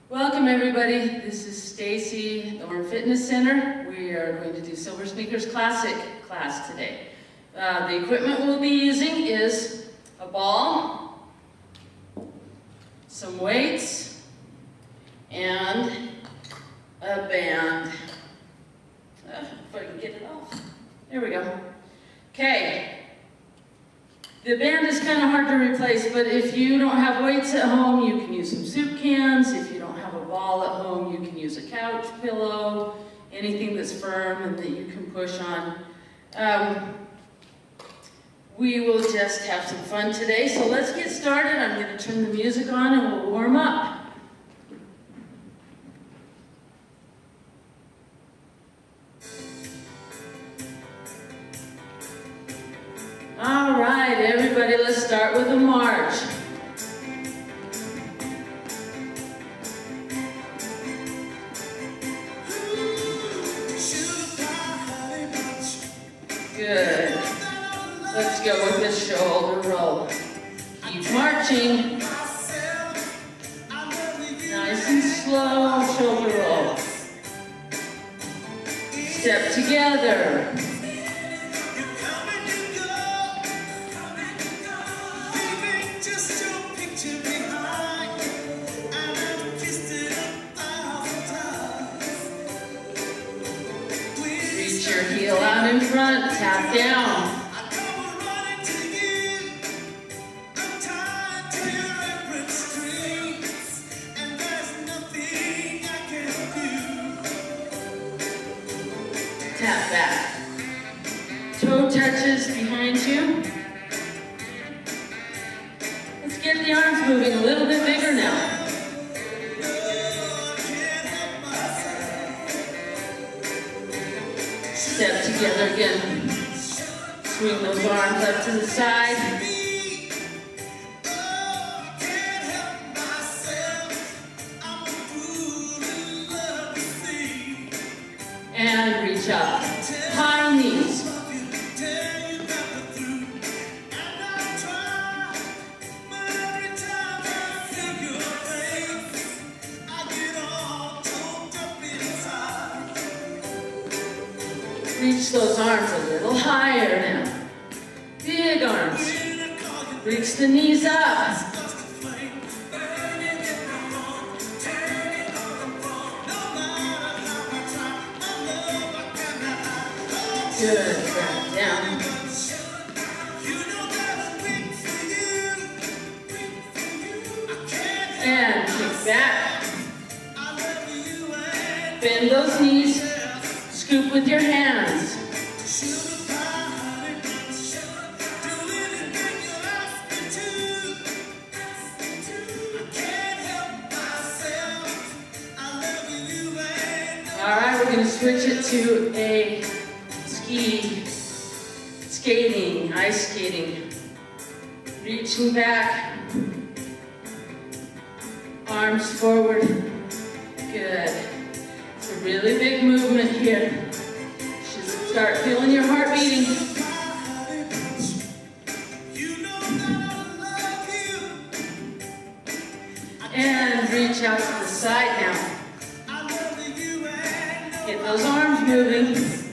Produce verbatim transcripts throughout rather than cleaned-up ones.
Welcome everybody, this is Stacy, the Warren Fitness Center. We are going to do Silver Sneakers Classic class today. Uh, the equipment we'll be using is a ball, some weights, and a band. Uh, if I can get it off. There we go. Okay. The band is kind of hard to replace, but if you don't have weights at home, you can use some soup cans. If you don't have a ball at home, you can use a couch pillow, anything that's firm and that you can push on. Um, we will just have some fun today, so let's get started. I'm going to turn the music on and we'll warm up. All right, everybody, let's start with a march. Good. Let's go with the shoulder roll. Keep marching. Nice and slow shoulder roll. Step together. Your heel out in front, tap down. Tap back. Toe touches behind you. Let's get the arms moving a little bit bigger now. Step together again. Swing those arms up to the side. And reach up. High knees. Reach those arms a little higher now. Big arms. Reach the knees up. Good. Back down. And kick back. Bend those knees. Scoop with your hands. All right, we're going to switch it to a ski, skating, ice skating. Reaching back, arms forward. Good. It's a really big movement here. You should start feeling your heart beating. And reach out to the side now. Get those arms moving.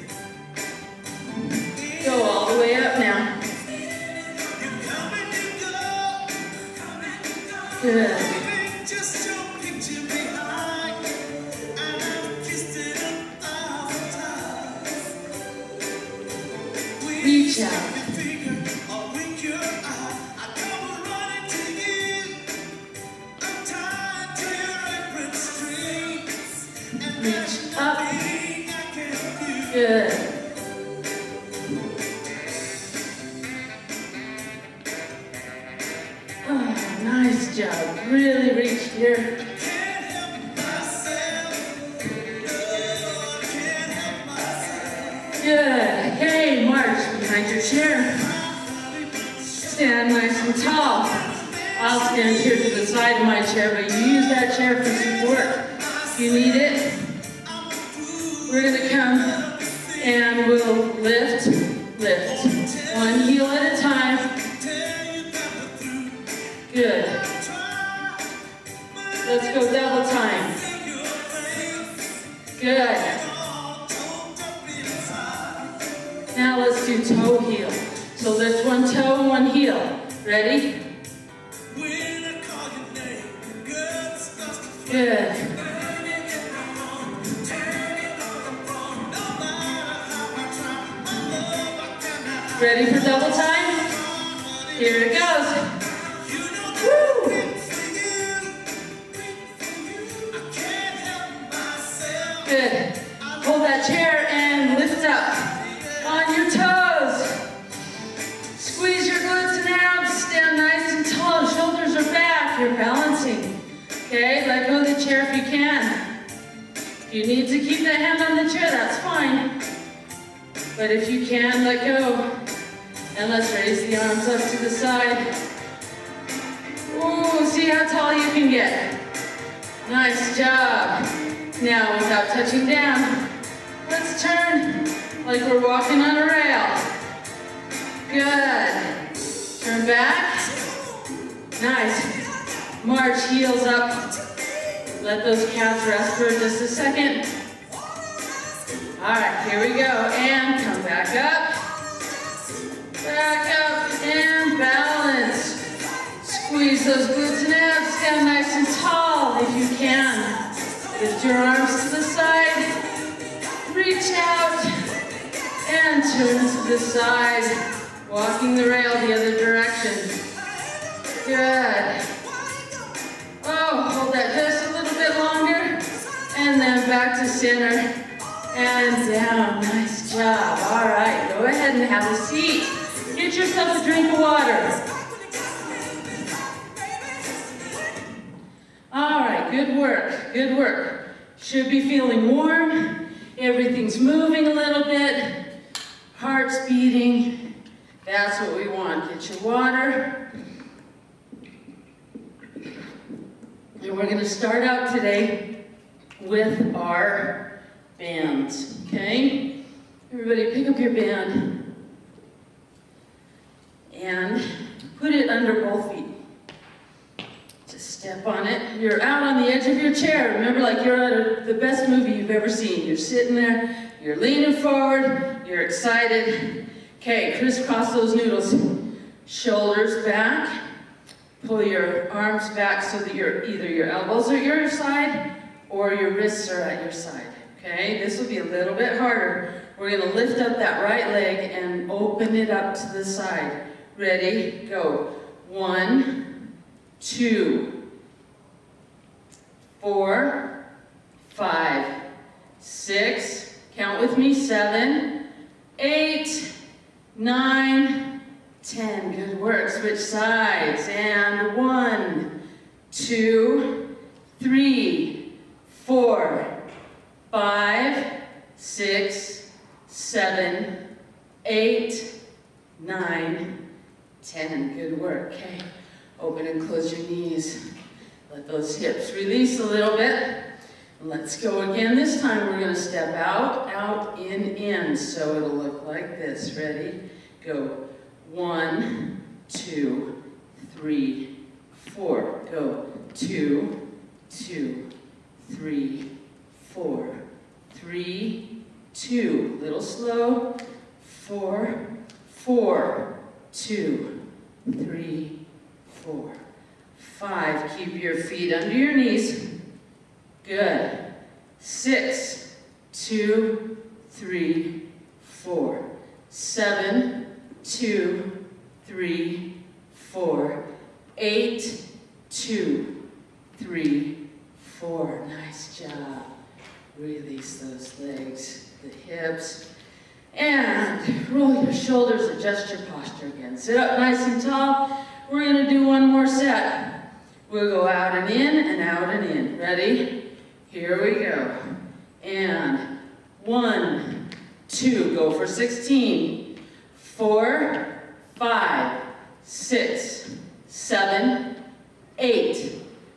Go all the way up now. Good. Reach out. Reach up. Good. Oh, nice job. Really reach here. Good. Okay, march behind your chair. Stand nice and tall. I'll stand here to the side of my chair, but you use that chair for support if you need it. We're going to come and we'll lift, lift. One heel at a time. Good. Let's go double time. So lift one toe and one heel. Ready? Good. Ready for double time? Here it goes. Woo! Good. Hold that chair and lift up on your toes. Squeeze your glutes and abs. Stand nice and tall. Shoulders are back. You're balancing. Okay, let go of the chair if you can. If you need to keep the hand on the chair, that's fine. But if you can, let go. And let's raise the arms up to the side. Ooh, see how tall you can get. Nice job. Now, without touching down, let's turn like we're walking on a rail. Good. Turn back. Nice. March, heels up. Let those calves rest for just a second. All right, here we go. And come back up. Back up and balance. Squeeze those glutes and abs. Stand nice and tall if you can. Lift your arms to the side. Reach out and turn to the side. Walking the rail the other direction. Good. Oh, hold that just a little bit longer. And then back to center. And down. Nice job. All right, go ahead and have a seat. Get yourself a drink of water. All right, good work, good work. Should be feeling warm. Everything's moving a little bit. Heart's beating. That's what we want. Get your water. And we're going to start out today with our bands, okay? Everybody pick up your band and put it under both feet. Just step on it. You're out on the edge of your chair. Remember, like you're at a, the best movie you've ever seen. You're sitting there, you're leaning forward, you're excited. Okay, crisscross those noodles. Shoulders back. Pull your arms back so that your either your elbows are at your side or your wrists are at your side. Okay, this will be a little bit harder. We're going to lift up that right leg and open it up to the side. Ready, go. One, two, four, five, six, count with me, seven, eight, nine, ten. Good work. Switch sides. And one, two, three, four, five, six, seven, eight, nine, ten. Good work. Okay. Open and close your knees. Let those hips release a little bit. Let's go again. This time we're going to step out, out, in, in. So it'll look like this. Ready? Go. One, two, three, four. Go. Two, two, three, four. Three, two. Little slow. Four, four, two, three, four. Five. Keep your feet under your knees. Good. Six, two, three, four. Seven, two, three, four. Eight, two, three, four. Nice job. Release those legs, the hips. And roll your shoulders, adjust your posture again. Sit up nice and tall. We're going to do one more set. We'll go out and in and out and in. Ready? Here we go. And one, two, go for sixteen. Four, five, six, seven, eight,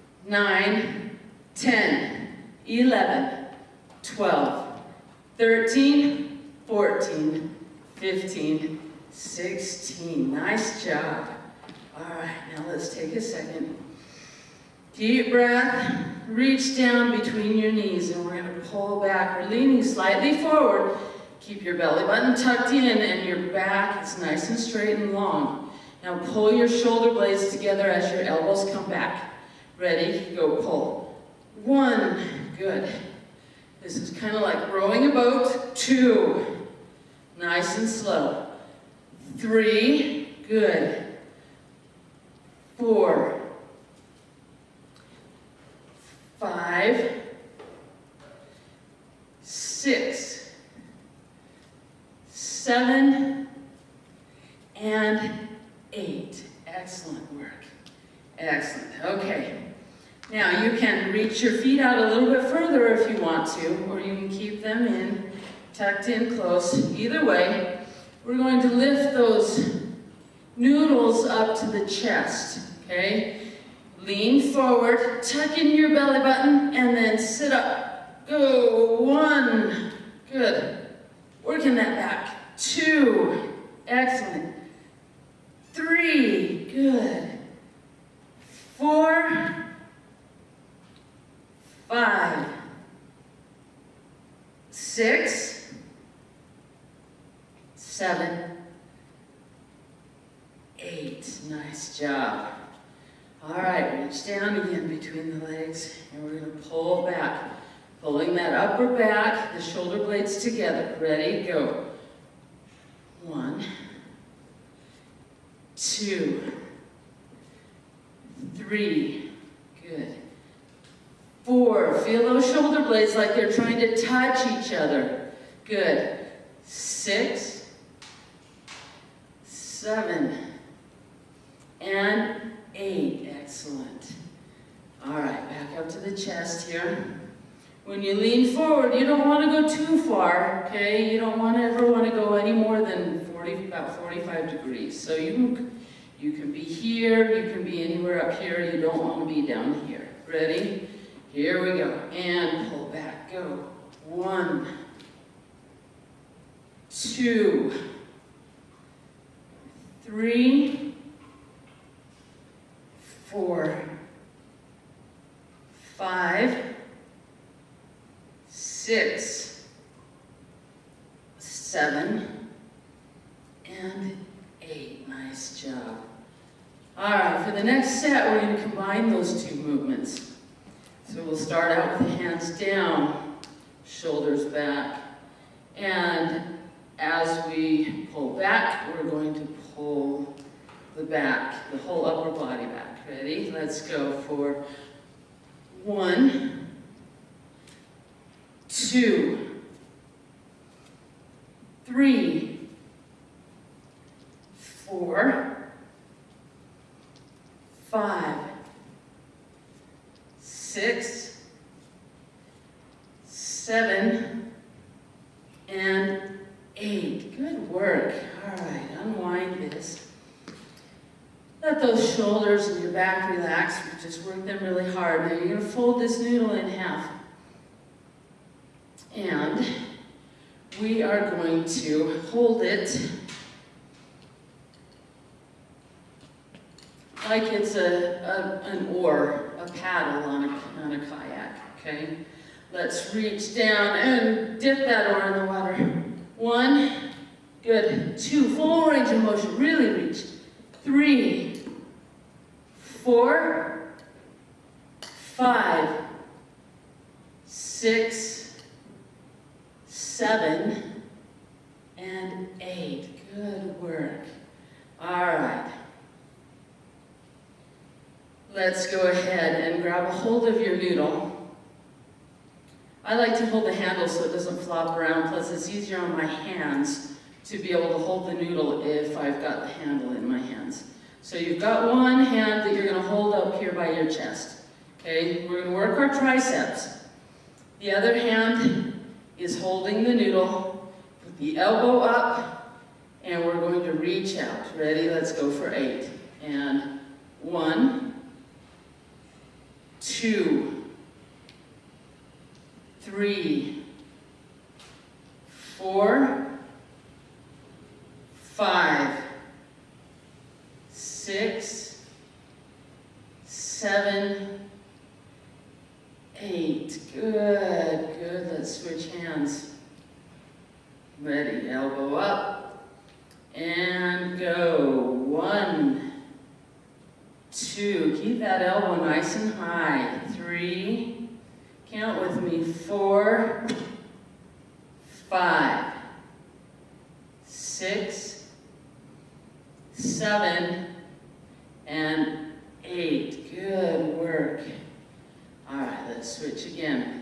nine, ten, eleven, twelve, thirteen, fourteen, fifteen, sixteen. Nice job. All right, now let's take a second. Deep breath. Reach down between your knees and we're going to pull back. We're leaning slightly forward. Keep your belly button tucked in and your back is nice and straight and long. Now pull your shoulder blades together as your elbows come back. Ready? Go pull. One. Good. This is kind of like rowing a boat. Two. Nice and slow. Three. Good. Four. Five. Six. Seven. And eight. Excellent work. Excellent. Okay. Now you can reach your feet out a little bit further if you want to, or you can keep them in, tucked in close. Either way, we're going to lift those noodles up to the chest, okay? Lean forward, tuck in your belly button, and then sit up. Go, one, good. Working that back. Two, excellent. Three, good. Four, five, six, seven, eight. Nice job. All right, reach down again between the legs, and we're going to pull back. Pulling that upper back, the shoulder blades together. Ready, go. One, two, three, good. Four, feel those shoulder blades like they're trying to touch each other. Good. Six, seven, and eight. Excellent. All right, back up to the chest here. When you lean forward, you don't want to go too far, okay? You don't want to ever want to go any more than forty, about forty-five degrees. So you can, you can be here, you can be anywhere up here. You don't want to be down here. Ready? Here we go. And pull back. Go. One, two, three, four, five, six, seven, and eight. Nice job. All right, for the next set, we're going to combine those two movements. So we'll start out with the hands down, shoulders back, and as we pull back, we're going to pull the back, the whole upper body back. Ready? Let's go for one, two, three, four, five, six, seven, and eight. Good work. All right, unwind this. Let those shoulders and your back relax. We just work them really hard. Now you're going to fold this noodle in half. And we are going to hold it like it's a, a, an oar, a paddle on a, on a kayak, okay? Let's reach down and dip that oar in the water. One, good. Two, full range of motion, really reach. Three, four, five, six, seven, and eight. Good work. All right. Let's go ahead and grab a hold of your noodle. I like to hold the handle so it doesn't flop around, plus it's easier on my hands to be able to hold the noodle if I've got the handle in my hands. So you've got one hand that you're going to hold up here by your chest. Okay, we're going to work our triceps. The other hand is holding the noodle, put the elbow up, and we're going to reach out. Ready? Let's go for eight. And one, two, three, four, five, six, seven, eight. Good, good. Let's switch hands. Ready, elbow up, and go. One, two, keep that elbow nice and high. Three, count with me, four, five, six, seven, and eight. Good work. All right, let's switch again.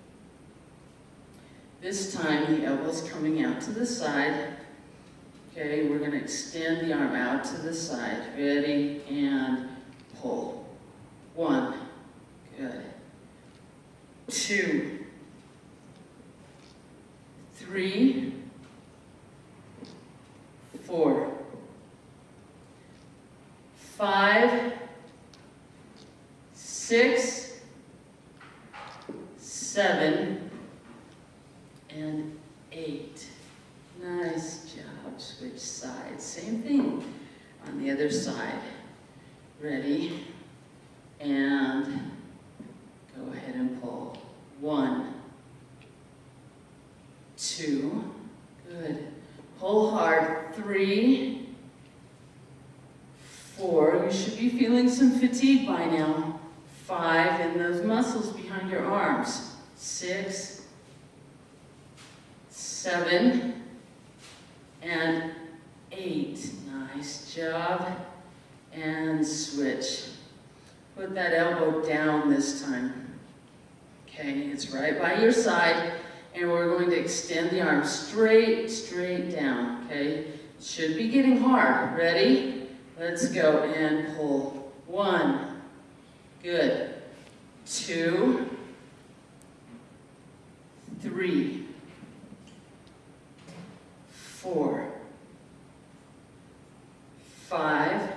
This time, the elbow's coming out to the side. Okay, we're gonna extend the arm out to the side. Ready, and pull. One, good. Two, three, four, five, six, seven, and eight. Nice job. Switch sides. Same thing on the other side. Ready? And go ahead and pull. One, two, good. Pull hard. Three, four. You should be feeling some fatigue by now. Five, and those muscles behind your arms. Six, seven, and eight. Nice job. And switch. Put that elbow down this time. Okay, it's right by your side, and we're going to extend the arm straight, straight down, okay? Should be getting hard. Ready? Let's go and pull. One, good. Two, three, four, five,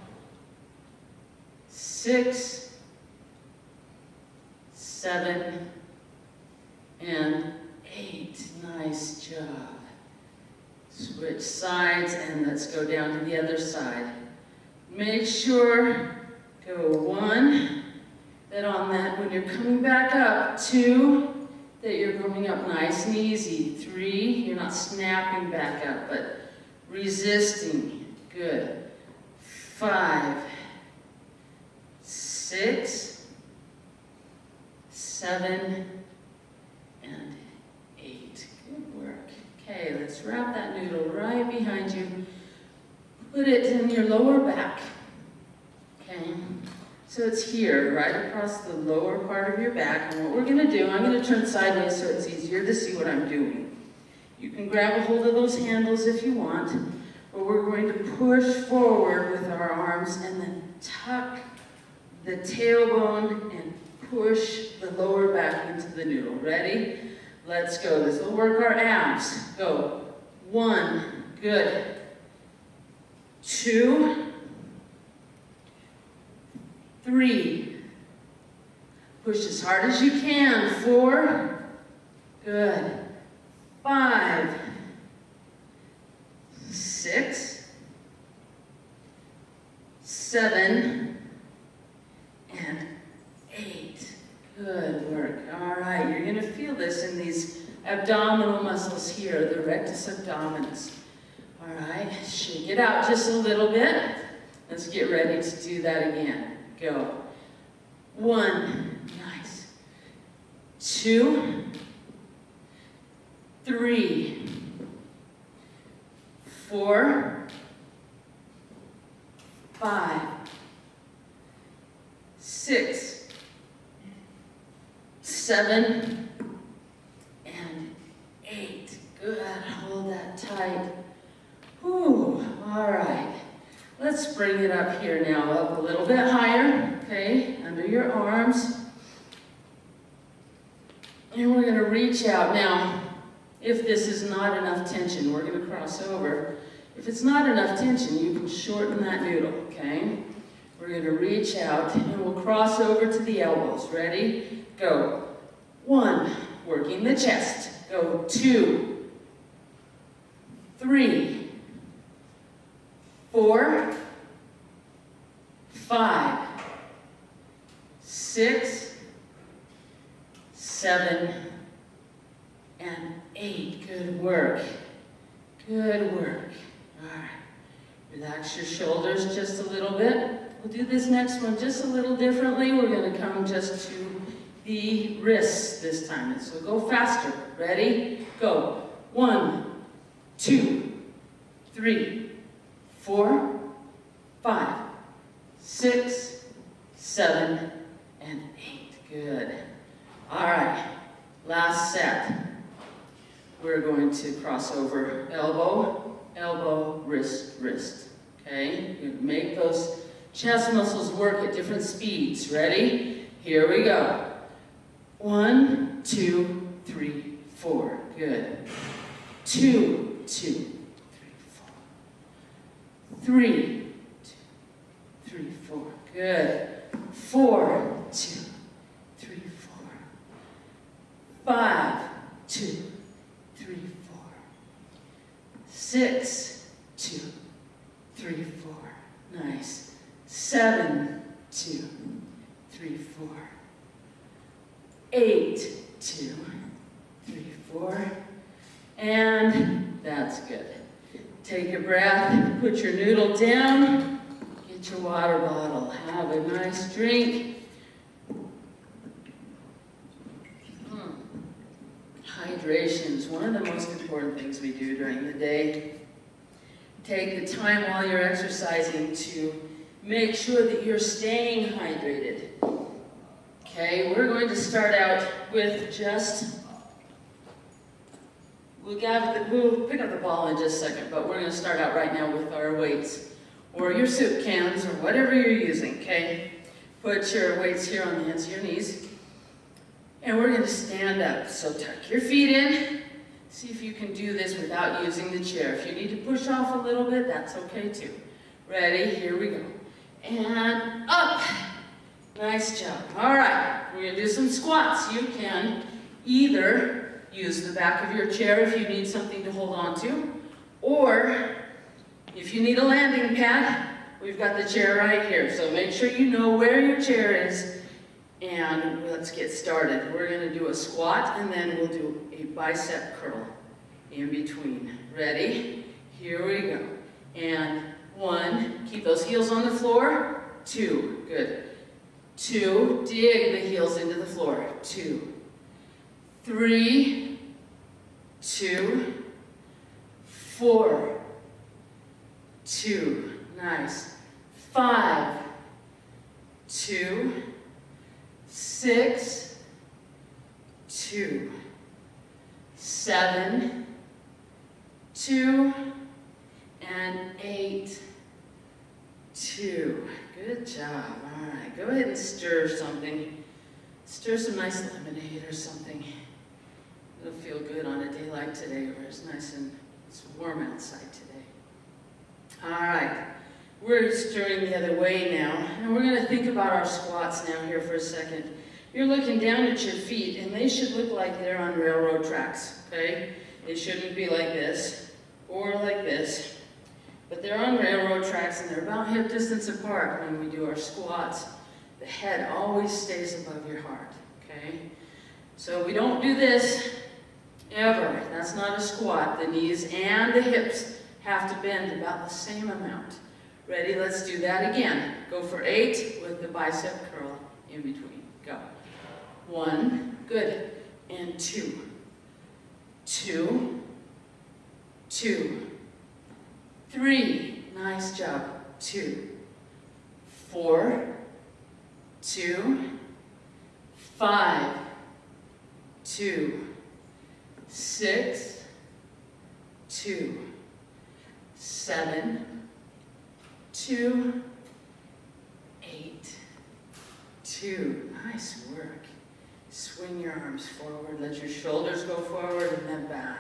six, seven, and eight. Nice job. Switch sides, and let's go down to the other side. Make sure, go one, that on that, when you're coming back up, two, that you're coming up nice and easy. Three, you're not snapping back up, but resisting. Good. Five, six, seven, and eight. Good work. Okay, let's wrap that noodle right behind you. Put it in your lower back. Okay, so it's here, right across the lower part of your back. And what we're going to do, I'm going to turn sideways so it's easier to see what I'm doing. You can grab a hold of those handles if you want, but we're going to push forward with our arms and then tuck the tailbone and push the lower back into the noodle. Ready? Let's go. This will work our abs. Go. One. Good. Two. Three. Push as hard as you can. Four. Good. Five. Six. Seven. And eight. Good work. All right, you're going to feel this in these abdominal muscles here, the rectus abdominis. All right, shake it out just a little bit. Let's get ready to do that again. Go. One. Nice. Two. Three. Four. Five. Six. Seven. And eight. Good. Hold that tight. Whew. All right. Let's bring it up here now, up a little bit higher, okay, under your arms. And we're going to reach out. Now, if this is not enough tension, we're going to cross over. If it's not enough tension, you can shorten that noodle, okay? We're going to reach out, and we'll cross over to the elbows. Ready? Go. One, working the chest. Go. Two, three, four, five, six, seven, and eight. Good work. Good work. All right. Relax your shoulders just a little bit. We'll do this next one just a little differently. We're going to come just to the wrists this time. So go faster. Ready? Go. One, two, three, four, five, six, seven, and eight. Good. All right. Last set. We're going to cross over elbow, elbow, wrist, wrist. Okay? You make those chest muscles work at different speeds. Ready? Here we go. One, two, three, four. Good. Two, two, three, four. Three, two, three, four. Good. Four, two, three, four. Five, two, three, four. Six, two, three, four. Nice. Seven, two, three, four. Eight, two, three, four. And that's good. Take a breath, put your noodle down, get your water bottle, have a nice drink. Hmm. Hydration is one of the most important things we do during the day. Take the time while you're exercising to make sure that you're staying hydrated. Okay, we're going to start out with just, we'll, gather the, we'll pick up the ball in just a second, but we're going to start out right now with our weights, or your soup cans, or whatever you're using, okay? Put your weights here on the ends of your knees, and we're going to stand up. So tuck your feet in. See if you can do this without using the chair. If you need to push off a little bit, that's okay too. Ready? Here we go. And up. Nice job. All right, we're going to do some squats. You can either use the back of your chair if you need something to hold on to, or if you need a landing pad, we've got the chair right here. So make sure you know where your chair is, and let's get started. We're going to do a squat, and then we'll do a bicep curl in between. Ready? Here we go. And one, keep those heels on the floor. Two, good. Two, dig the heels into the floor. Two, three, two, four, two, nice. Five, two, six, two, seven, two, and eight, two. Good job. All right, go ahead and stir something. Stir some nice lemonade or something. It'll feel good on a day like today where it's nice and it's warm outside today. All right, we're stirring the other way now, and we're going to think about our squats now here for a second. You're looking down at your feet, and they should look like they're on railroad tracks, okay? They shouldn't be like this or like this. But they're on railroad tracks, and they're about hip distance apart when we do our squats. The head always stays above your heart, okay? So we don't do this ever. That's not a squat. The knees and the hips have to bend about the same amount. Ready? Let's do that again. Go for eight with the bicep curl in between. Go. One, good, and two. Two, two. Three, nice job, two, four, two, five, two, six, two, seven, two, eight, two, nice work. Swing your arms forward, let your shoulders go forward and then back.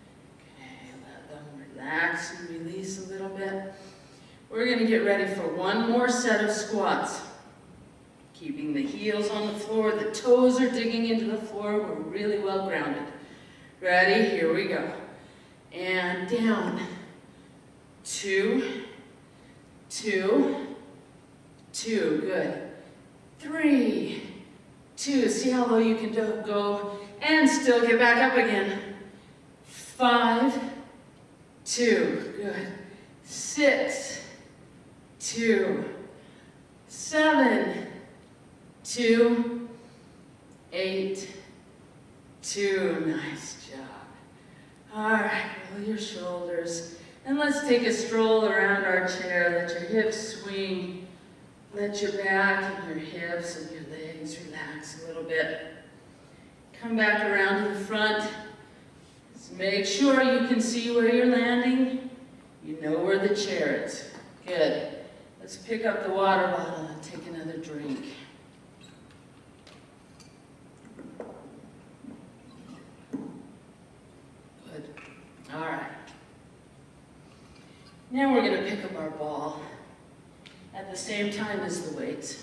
Relax and release a little bit. We're going to get ready for one more set of squats. Keeping the heels on the floor, the toes are digging into the floor. We're really well grounded. Ready? Here we go. And down. Two, two, two. Good. Three, two. See how low you can go and still get back up again. Five, two, good. Six, two, seven, two, eight, two. Nice job. All right, roll your shoulders. And let's take a stroll around our chair. Let your hips swing. Let your back and your hips and your legs relax a little bit. Come back around to the front. Just make sure you can see where you're landing. You know where the chair is. Good. Let's pick up the water bottle and take another drink. Good. All right. Now we're going to pick up our ball at the same time as the weights.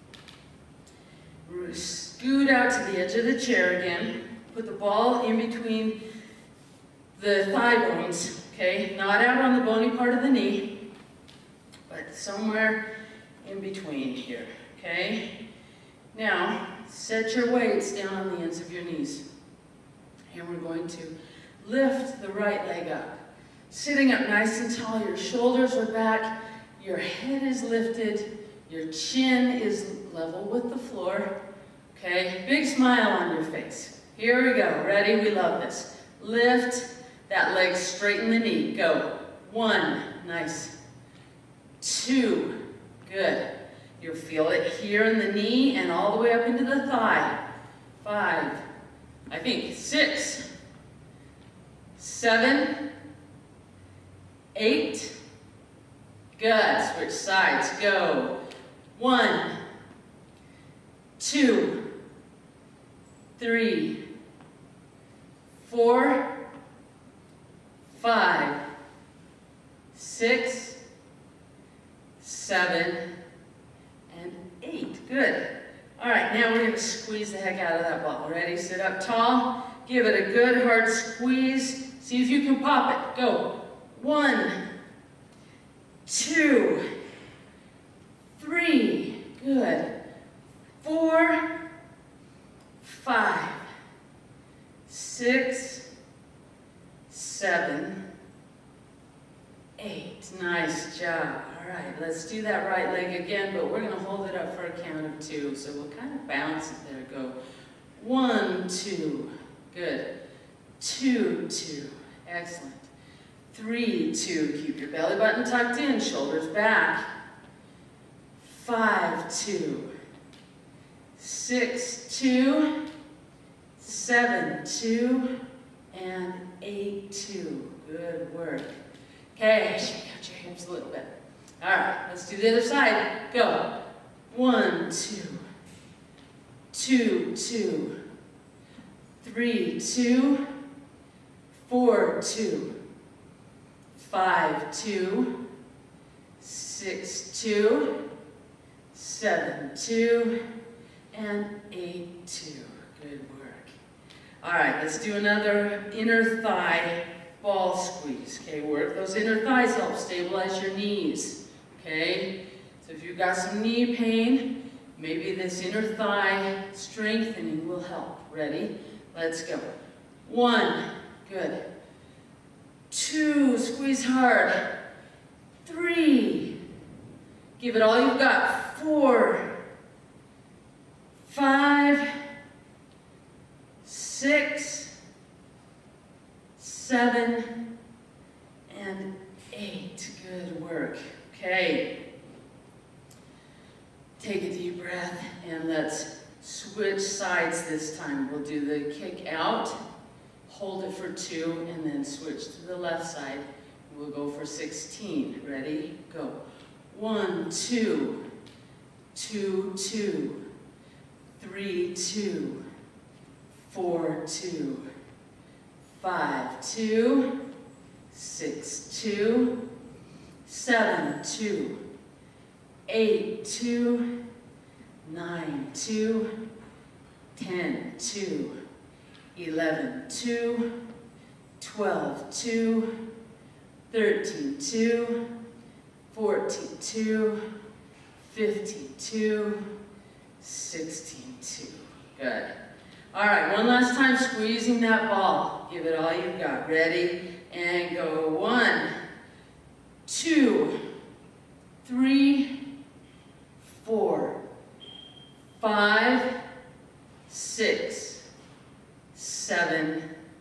Scoot out to the edge of the chair again. Put the ball in between the thigh bones, okay? Not out on the bony part of the knee, but somewhere in between here, okay? Now, set your weights down on the ends of your knees. And we're going to lift the right leg up. Sitting up nice and tall, your shoulders are back, your head is lifted, your chin is level with the floor, okay? Big smile on your face. Here we go, ready? We love this. Lift that leg, straighten the knee, go. One, nice. Two, good. You'll feel it here in the knee and all the way up into the thigh. Five, I think, six, seven, eight, good. Switch sides, go. One, two, three, four, five, six, seven, and eight. Good. All right, now we're going to squeeze the heck out of that ball. Ready? Sit up tall. Give it a good hard squeeze. See if you can pop it. Go. One, two, three. Good. Four, five, six, seven, eight. Nice job. All right, let's do that right leg again, but we're going to hold it up for a count of two. So we'll kind of bounce it there. Go. One, two. Good. Two, two. Excellent. Three, two. Keep your belly button tucked in, shoulders back. Five, two. Six, two. Seven, two. And eight, two. Good work. Okay, shake out your hips a little bit. All right, let's do the other side. Go. One, two. Two, two. Three, two. Four, two. Five, two. Six, two. Seven, two. And eight, two. Good work. All right, let's do another inner thigh ball squeeze. Okay, work those inner thighs, help stabilize your knees. Okay, so if you've got some knee pain, maybe this inner thigh strengthening will help. Ready? Let's go. One, good. Two, squeeze hard. Three, give it all you've got. Four, five, six, seven, and eight. Good work. Okay. Take a deep breath and let's switch sides this time. We'll do the kick out, hold it for two, and then switch to the left side. We'll go for sixteen. Ready? Go. One, two, two, two, three, two, four, two, five, two, six, two, seven, two, eight, two, nine, two, ten, two, eleven, two, twelve, two, thirteen, two, fourteen, two, fifteen, two, sixteen, two. Good. All right, one last time, squeezing that ball. Give it all you've got. Ready, and go. One, two, three, four, five, six, seven,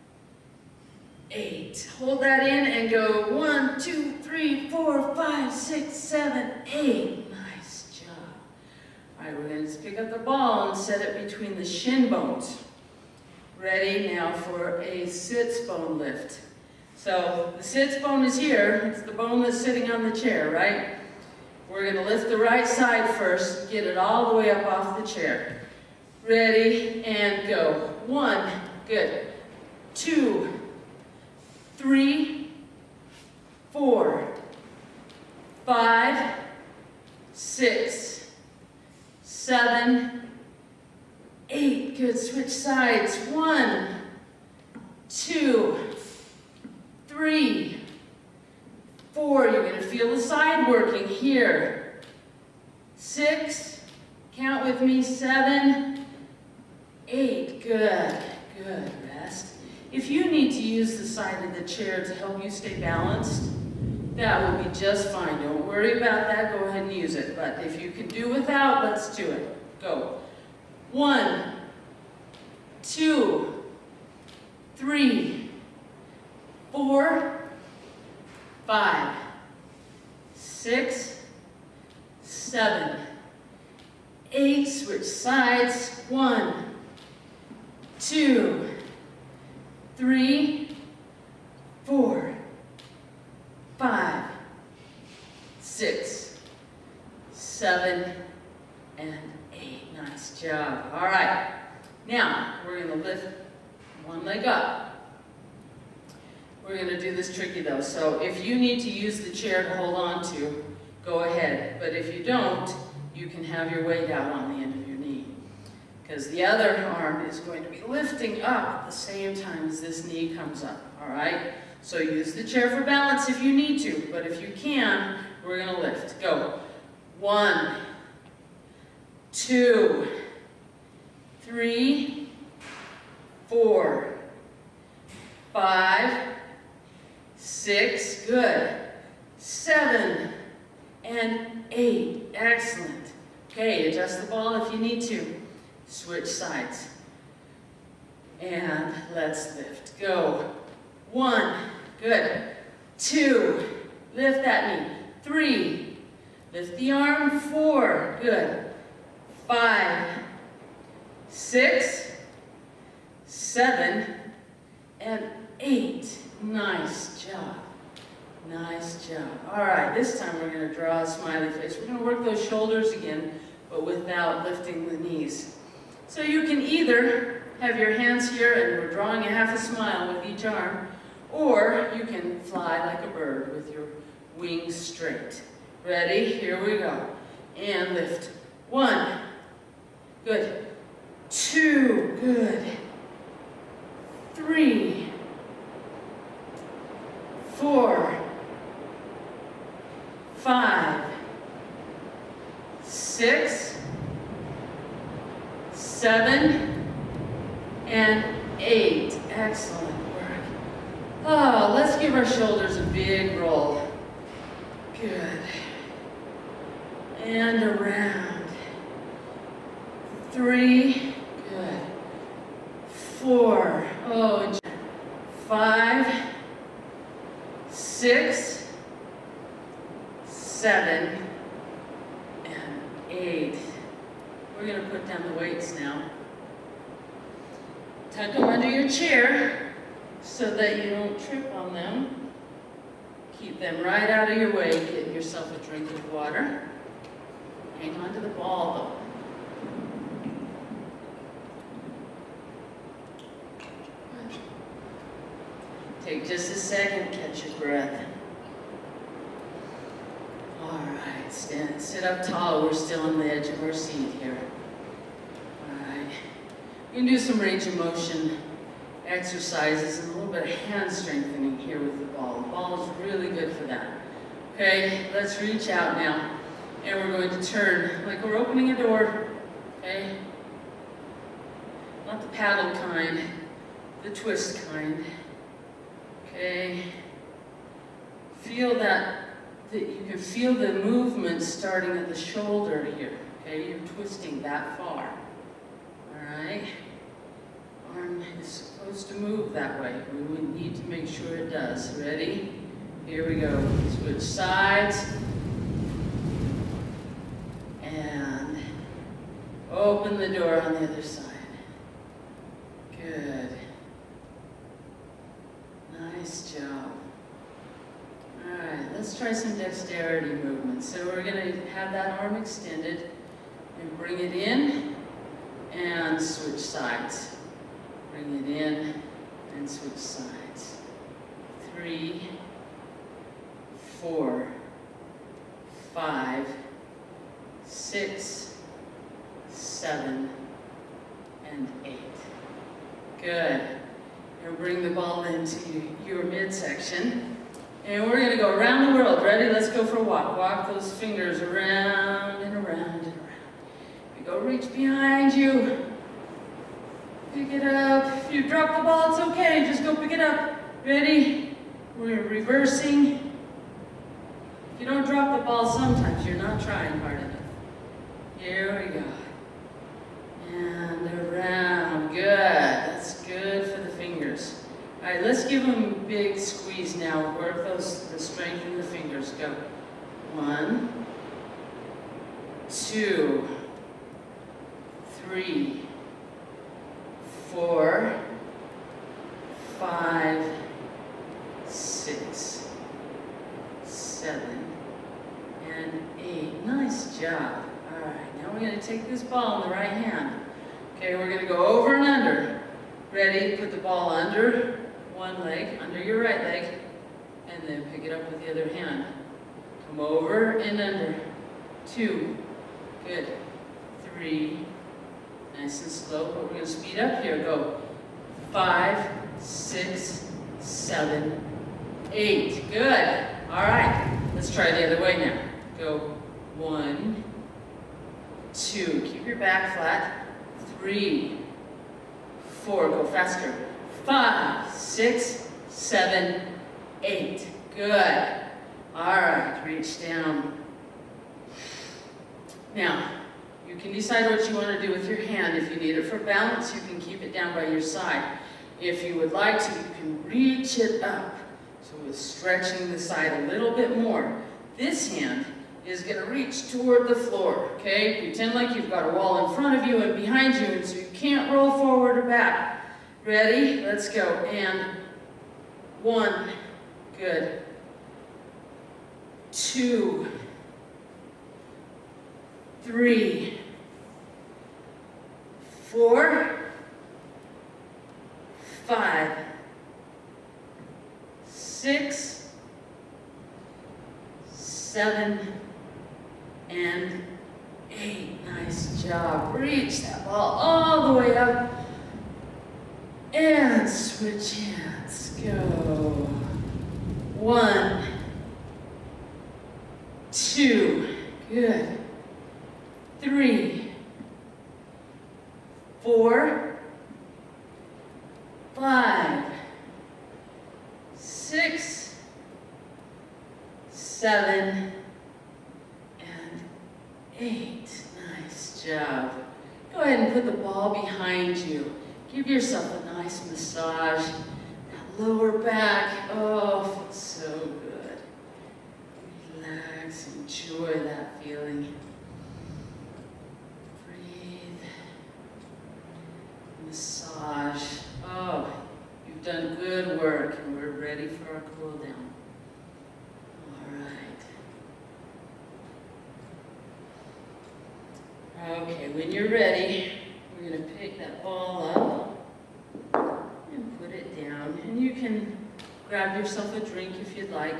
eight. Hold that in and go. One, two, three, four, five, six, seven, eight. Nice job. All right, we're going to just pick up the ball and set it between the shin bones. Ready now for a sits bone lift. So the sits bone is here. It's the bone that's sitting on the chair, right? We're going to lift the right side first, get it all the way up off the chair. Ready, and go. One, good. Two, three, four, five, six, seven, eight. Good, switch sides. One, two, three, four. You're going to feel the side working here. Six, count with me, seven, eight. Good, good, rest. If you need to use the side of the chair to help you stay balanced, that will be just fine. Don't worry about that, go ahead and use it. But if you can do without, let's do it. Go. One, two, three, four, five, six, seven, eight. Switch sides. One, two, three, four, five, six, seven, and eight. Nice job. All right. Now, we're going to lift one leg up. We're going to do this tricky though. So if you need to use the chair to hold on to, go ahead. But if you don't, you can have your weight out on the end of your knee. Because the other arm is going to be lifting up at the same time as this knee comes up. All right? So use the chair for balance if you need to. But if you can, we're going to lift. Go. One, two, three, four, five, six, good, seven, and eight. Excellent. Okay, adjust the ball if you need to. Switch sides. And let's lift. Go. One, good. Two, lift that knee. Three, lift the arm. Four, good. Five, six, seven, and eight. Nice job. Nice job. All right, this time we're going to draw a smiley face. We're going to work those shoulders again, but without lifting the knees. So you can either have your hands here and we're drawing a half a smile with each arm, or you can fly like a bird with your wings straight. Ready? Here we go. And lift. One. Good. Two. Good. Three. Four. Five. Six. Seven. And eight. Excellent work. Oh, let's give our shoulders a big roll. Good. And around. Three. Good. Four. Oh, five. Six. Seven. And eight. We're going to put down the weights now. Tuck them under your chair so that you don't trip on them. Keep them right out of your way. Get yourself a drink of water. Hang on to the ball though. Take just a second, catch your breath. All right, stand, sit up tall. We're still on the edge of our seat here. All right. You can do some range of motion exercises and a little bit of hand strengthening here with the ball. The ball is really good for that. Okay, let's reach out now. And we're going to turn like we're opening a door. Okay? not the paddle kind, the twist kind. Okay. Feel that, that you can feel the movement starting at the shoulder here. Okay, you're twisting that far. All right. Arm is supposed to move that way. We would need to make sure it does. Ready? Here we go. Switch sides. And open the door on the other side. Good. Nice job. All right, let's try some dexterity movements. So we're going to have that arm extended and bring it in and switch sides. Bring it in and switch sides. Three, four, five, six, seven, and eight. Good. Now bring the ball into your midsection. And we're going to go around the world. Ready? Let's go for a walk. Walk those fingers around and around and around. You go reach behind you. Pick it up. If you drop the ball, it's okay. Just go pick it up. Ready? We're reversing. If you don't drop the ball sometimes, you're not trying hard enough. Here we go. And around. Good. That's good for the fingers. All right, let's give them a big squeeze now. Work those, the strength in the fingers. Go. One, two, three, four, five, six, seven, and eight. Nice job. All right, now we're going to take this ball in the right hand. Okay, we're going to go over and under. Ready? Put the ball under one leg, under your right leg, and then pick it up with the other hand. Come over and under. Two. Good. Three. Nice and slow, but we're going to speed up here. Go. Five, six, seven, eight. Good. All right. Let's try the other way now. Go. One, two. Keep your back flat. Three, four. Go faster. Five, six, seven, eight. Good. All right, reach down. Now, you can decide what you want to do with your hand. If you need it for balance, you can keep it down by your side. If you would like to, you can reach it up. So we're stretching the side a little bit more. This hand is going to reach toward the floor, okay? Pretend like you've got a wall in front of you and behind you, and so you can't roll forward or back. Ready? Let's go. And one. Good. Two. Three. Four. Five. Six. Seven. And eight. Nice job. Reach that ball all the way up. And switch hands. Go. One. Two. Good. Three. Four. Five. Six. Seven. And eight. Nice job. Go ahead and put the ball behind you. Give yourself a nice massage. That lower back, oh, feels so good. Relax, enjoy that feeling. Breathe. Massage. Oh, you've done good work, and we're ready for our cool down. All right. Okay, when you're ready, we're going to pick that ball up and put it down. And you can grab yourself a drink if you'd like.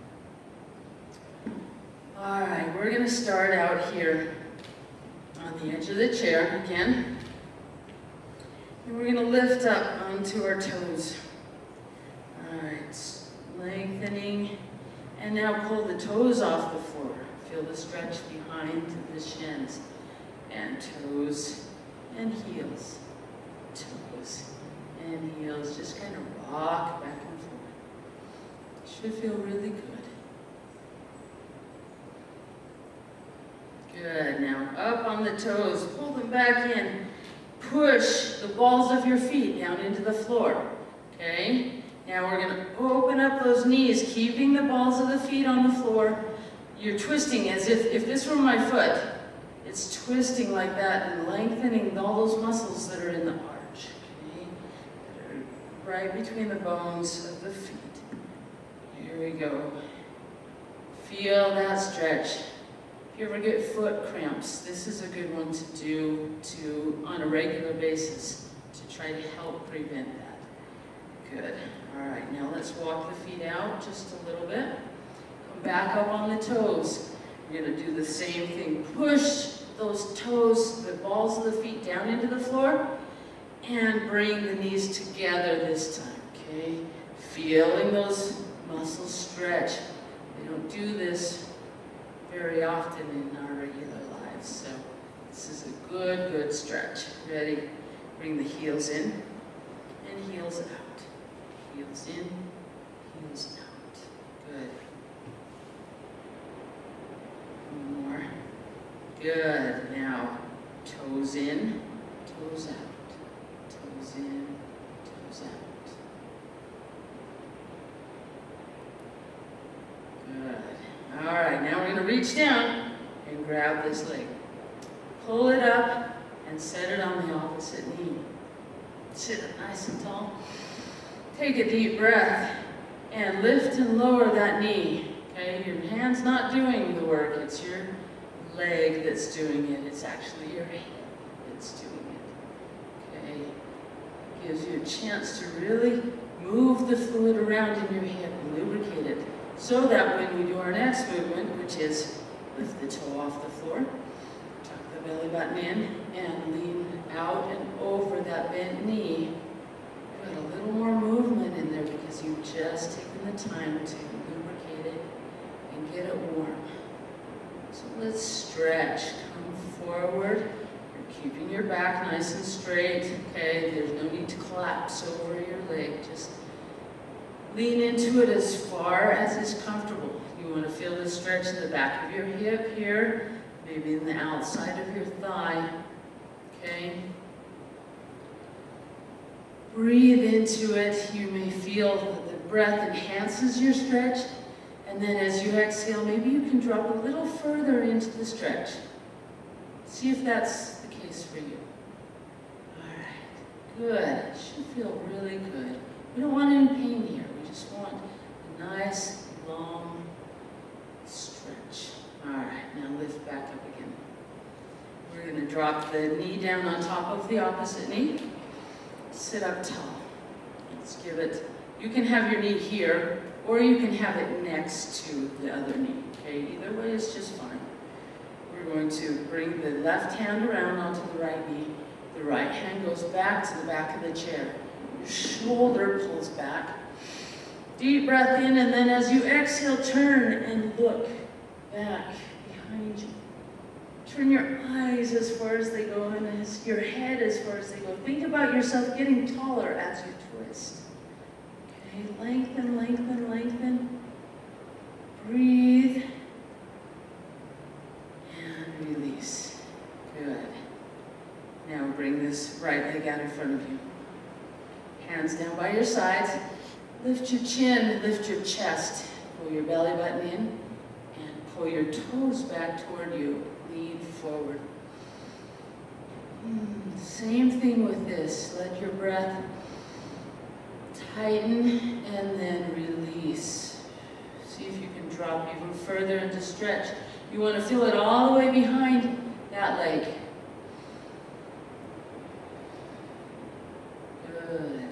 All right, we're going to start out here on the edge of the chair again. And we're going to lift up onto our toes. All right, lengthening. And now pull the toes off the floor. Feel the stretch behind the shins. And toes and heels, Should feel really good. Good. Now up on the toes. Pull them back in. Push the balls of your feet down into the floor. Okay? Now we're going to open up those knees, keeping the balls of the feet on the floor. You're twisting as if, if this were my foot, it's twisting like that and lengthening all those muscles that are in the arch. Okay? That are right between the bones of the feet. Here we go. Feel that stretch. If you ever get foot cramps, this is a good one to do to, on a regular basis to try to help prevent that. Good. All right, now let's walk the feet out just a little bit. Come back up on the toes. We're going to do the same thing. Push those toes, the balls of the feet down into the floor and bring the knees together this time, okay? Feeling those muscles stretch. We don't do this very often in our regular lives, so this is a good, good stretch. Ready? Bring the heels in and heels out. Heels in, heels out. Good. One more. Good. Now, toes in, toes out. Toes in, toes out. Good. All right, now we're going to reach down and grab this leg. Pull it up and set it on the opposite knee. Sit up nice and tall. Take a deep breath and lift and lower that knee. Okay, your hand's not doing the work. It's your leg that's doing it. It's actually your hand that's doing it. Okay, gives you a chance to really move the fluid around in your hip and lubricate it, so that when we do our next movement, which is lift the toe off the floor, tuck the belly button in, and lean out and over that bent knee. Got a little more movement in there because you've just taken the time to lubricate it and get it warm. So let's stretch. Come forward. You're keeping your back nice and straight. Okay, there's no need to collapse over your leg. Just lean into it as far as is comfortable. You want to feel the stretch in the back of your hip here, maybe in the outside of your thigh. Okay. Breathe into it. You may feel that the breath enhances your stretch. And then as you exhale, maybe you can drop a little further into the stretch. See if that's the case for you. All right. Good. It should feel really good. We don't want any pain here. We just want a nice, long stretch. All right. Now lift back up again. We're going to drop the knee down on top of the opposite knee. Sit up tall. Let's give it, you can have your knee here, or you can have it next to the other knee. Okay, either way is just fine. We're going to bring the left hand around onto the right knee. The right hand goes back to the back of the chair. Your shoulder pulls back. Deep breath in, and then as you exhale, turn and look back behind you. Turn your eyes as far as they go and as your head as far as they go. Think about yourself getting taller as you twist. Okay, lengthen, lengthen, lengthen. Breathe. And release. Good. Now bring this right leg out in front of you. Hands down by your sides. Lift your chin, lift your chest. Pull your belly button in and pull your toes back toward you. Lean forward. Mm, same thing with this. Let your breath tighten and then release. See if you can drop even further into stretch. You want to feel it all the way behind that leg. Good.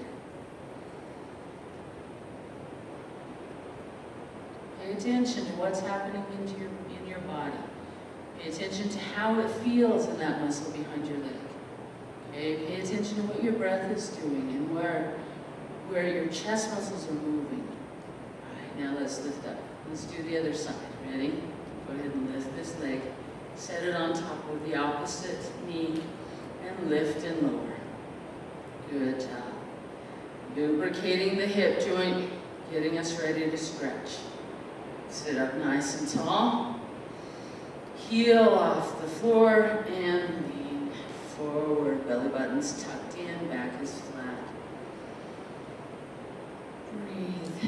Pay attention to what's happening into your, in your body. Pay attention to how it feels in that muscle behind your leg. Okay, pay attention to what your breath is doing and where, where your chest muscles are moving. All right, now let's lift up. Let's do the other side. Ready? Go ahead and lift this leg. Set it on top of the opposite knee and lift and lower. Good job. Lubricating the hip joint. getting us ready to stretch. Sit up nice and tall. Heel off the floor and lean forward. Belly button's tucked in, back is flat. Breathe.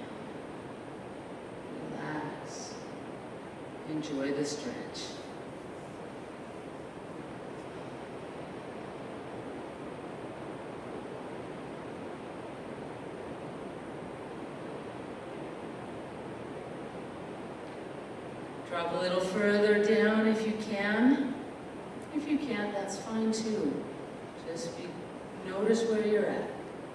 Relax. Enjoy the stretch. Drop a little further down if you can. If you can't, that's fine too. Just be, notice where you're at.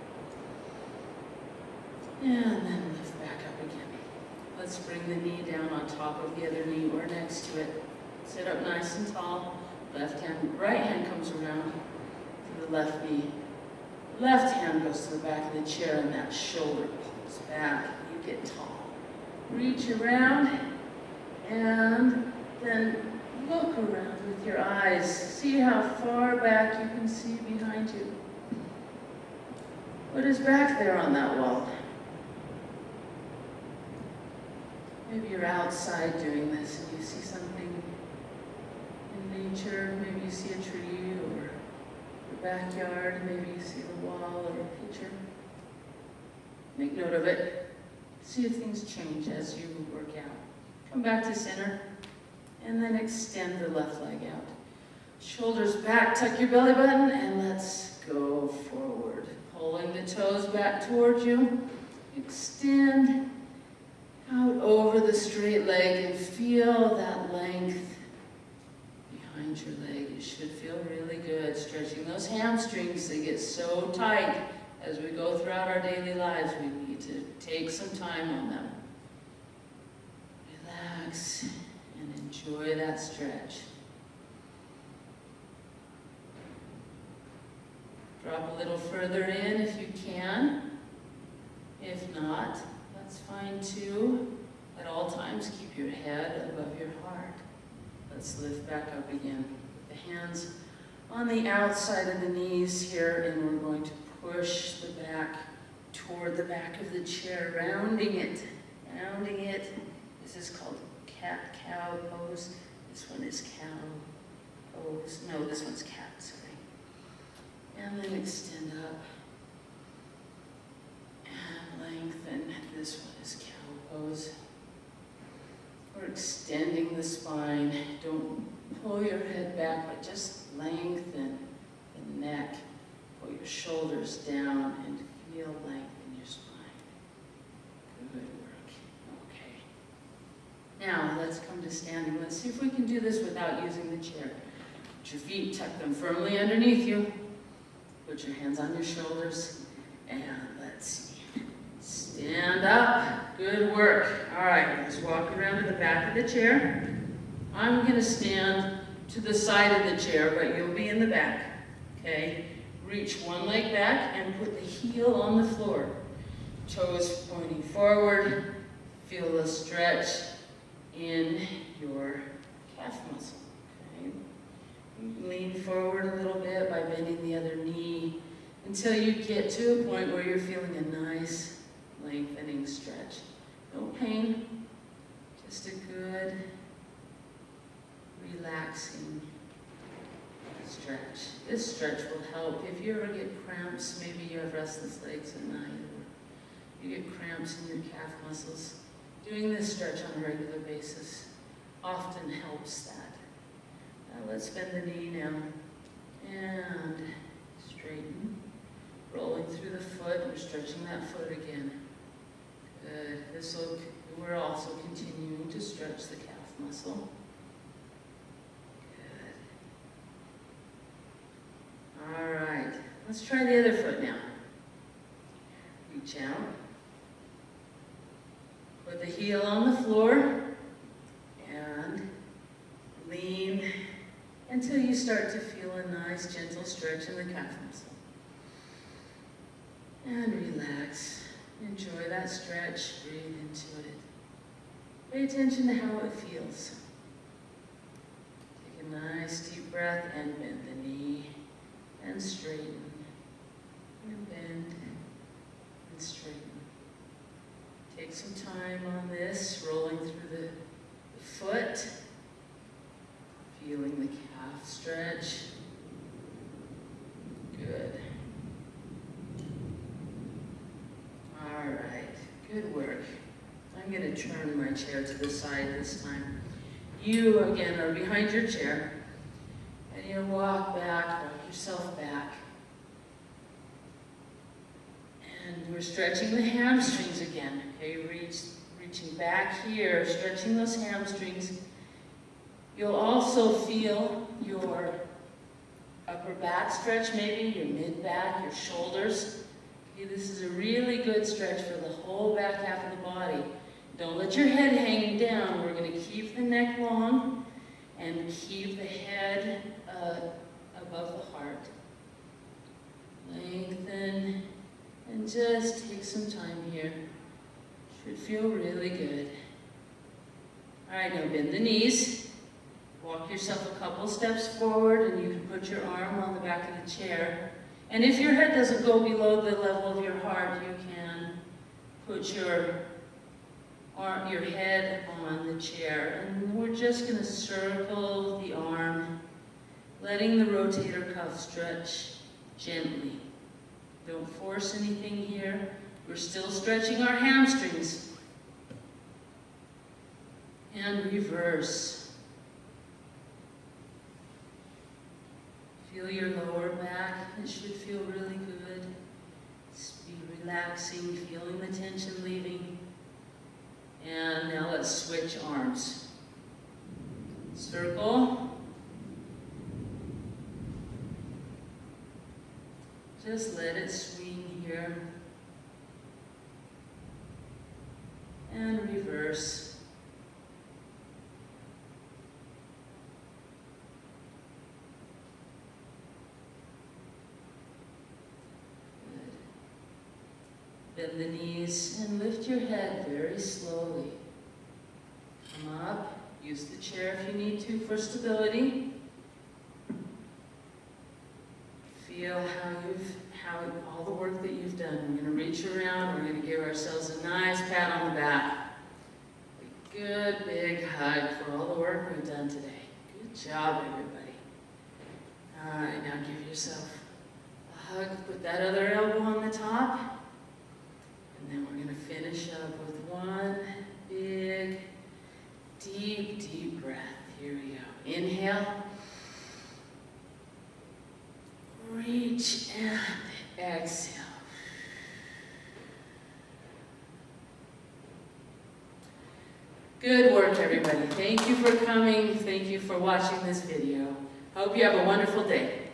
And then lift back up again. Let's bring the knee down on top of the other knee or next to it. Sit up nice and tall. Left hand, right hand comes around to the left knee. Left hand goes to the back of the chair and that shoulder pulls back. You get tall. Reach around. And then look around with your eyes. See how far back you can see behind you. What is back there on that wall? Maybe you're outside doing this and you see something in nature. Maybe you see a tree or your backyard. Maybe you see the wall or a picture. Make note of it. See if things change as you work out. Come back to center, and then extend the left leg out. Shoulders back, tuck your belly button, and let's go forward. Pulling the toes back towards you. Extend out over the straight leg and feel that length behind your leg. It should feel really good. Stretching those hamstrings, they get so tight as we go throughout our daily lives. We need to take some time on them. Relax and enjoy that stretch. Drop a little further in if you can. If not, that's fine too. At all times, keep your head above your heart. Let's lift back up again. Put the hands on the outside of the knees here, and we're going to push the back toward the back of the chair, rounding it, rounding it. This is called cat-cow pose. This one is cow pose. No, this one's cat, sorry. And then extend up. And lengthen. This one is cow pose. We're extending the spine. Don't pull your head back, but just lengthen the neck. Pull your shoulders down and feel length in your spine. Good work. Okay. Now, let's come to standing. Let's see if we can do this without using the chair. Put your feet, tuck them firmly underneath you. Put your hands on your shoulders. And let's see. Stand up. Good work. All right, let's walk around to the back of the chair. I'm going to stand to the side of the chair, but you'll be in the back. Okay? Reach one leg back and put the heel on the floor. Toes pointing forward. Feel the stretch in your calf muscle. Okay? Lean forward a little bit by bending the other knee until you get to a point where you're feeling a nice lengthening stretch. No pain, just a good relaxing stretch. This stretch will help if you ever get cramps. Maybe you have restless legs at night, or you get cramps in your calf muscles. Doing this stretch on a regular basis often helps that. Now let's bend the knee now and straighten. Rolling through the foot, we're stretching that foot again. Good. This will, we're also continuing to stretch the calf muscle. All right, let's try the other foot now. Reach out. Put the heel on the floor and lean until you start to feel a nice gentle stretch in the calf muscle. And relax. Enjoy that stretch. Breathe into it. Pay attention to how it feels. Take a nice deep breath and bend the knee. And straighten, and bend, and straighten. Take some time on this, rolling through the, the foot, feeling the calf stretch. Good. All right, good work. I'm going to turn my chair to the side this time. You, again, are behind your chair, and you walk back, walk yourself back. And we're stretching the hamstrings again. Okay, reach, reaching back here, stretching those hamstrings. You'll also feel your upper back stretch, maybe your mid-back, your shoulders. Okay, this is a really good stretch for the whole back half of the body. Don't let your head hang down. We're going to keep the neck long and keep the head uh, above the heart. Lengthen and just take some time here. Should feel really good. All right, now bend the knees. Walk yourself a couple steps forward, and you can put your arm on the back of the chair. And if your head doesn't go below the level of your heart, you can put your arm, your head on the chair. And we're just going to circle the arm, letting the rotator cuff stretch gently. Don't force anything here. We're still stretching our hamstrings. And reverse. Feel your lower back. It should feel really good. Just be relaxing, feeling the tension leaving. And now let's switch arms. Circle. Just let it swing here. And reverse. Good. Bend the knees and lift your head very slowly. Come up. Use the chair if you need to for stability. Feel how you've, how all the work that you've done. We're going to reach around. We're going to give ourselves a nice pat on the back. A good big hug for all the work we've done today. Good job, everybody. All right, now give yourself a hug. Put that other elbow on the top. And then we're going to finish up with one big, deep, deep breath. Here we go. Inhale. Reach and exhale. Good work, everybody. Thank you for coming. Thank you for watching this video. Hope you have a wonderful day.